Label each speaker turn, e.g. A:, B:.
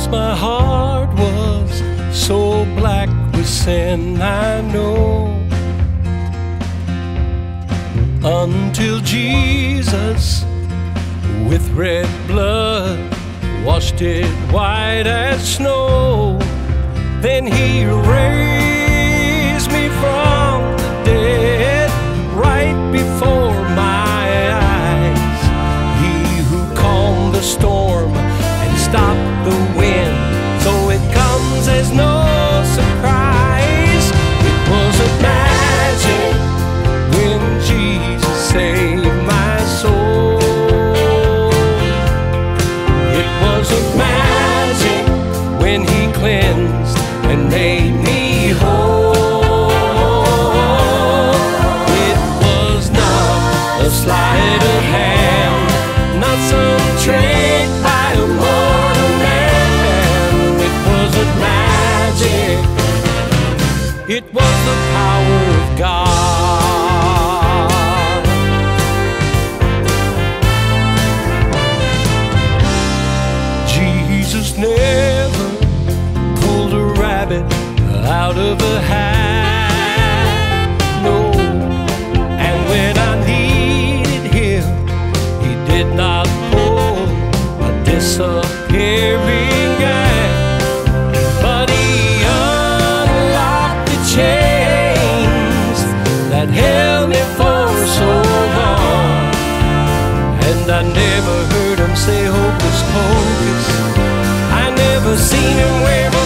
A: Once my heart was so black with sin, I know, until Jesus with red blood washed it white as snow. Then he raised me from the dead right before my eyes. He who calmed the storm and stopped the wind, so it comes as no surprise. It wasn't magic when Jesus saved my soul. It wasn't magic when he cleansed and made me whole. It was not a sleight of hand, not some trick by a mortal man. It wasn't magic, it was the power of God. Jesus never pulled a rabbit out of a hat, no. And when I needed him, he did not pull a disappearing gag, but he unlocked the chains that held me for so long. And I never heard him say hocus pocus, I never seen him wave a